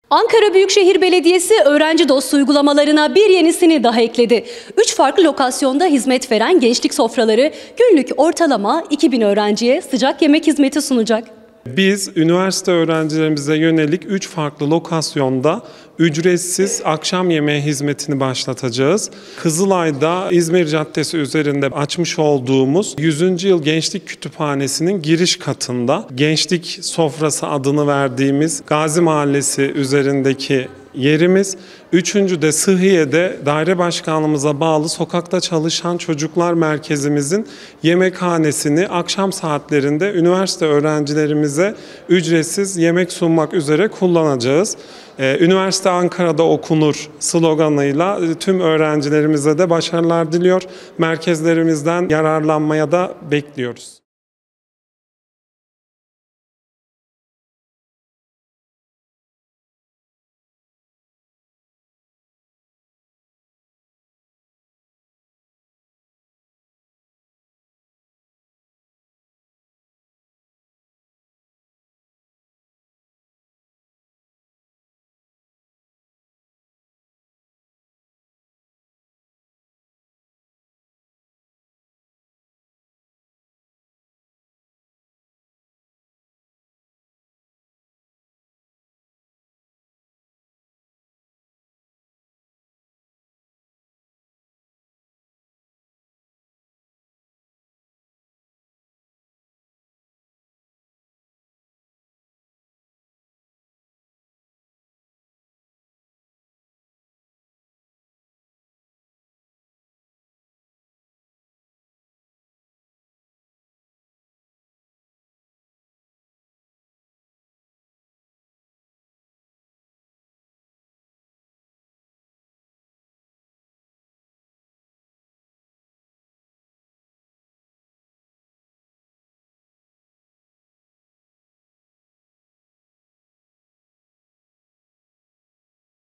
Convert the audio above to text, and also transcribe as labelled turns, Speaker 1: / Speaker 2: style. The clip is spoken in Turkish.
Speaker 1: Ankara Büyükşehir Belediyesi öğrenci dostu uygulamalarına bir yenisini daha ekledi. 3 farklı lokasyonda hizmet veren gençlik sofraları günlük ortalama 2000 öğrenciye sıcak yemek hizmeti sunacak.
Speaker 2: Biz üniversite öğrencilerimize yönelik 3 farklı lokasyonda ücretsiz akşam yemeği hizmetini başlatacağız. Kızılay'da İzmir Caddesi üzerinde açmış olduğumuz 100. Yıl Gençlik Kütüphanesi'nin giriş katında Gençlik Sofrası adını verdiğimiz Gazi Mahallesi üzerindeki yerimiz. Üçüncü de Sıhhiye'de daire başkanlığımıza bağlı sokakta çalışan çocuklar merkezimizin yemekhanesini akşam saatlerinde üniversite öğrencilerimize ücretsiz yemek sunmak üzere kullanacağız. Üniversite Ankara'da okunur sloganıyla tüm öğrencilerimize de başarılar diliyor. Merkezlerimizden yararlanmaya da bekliyoruz.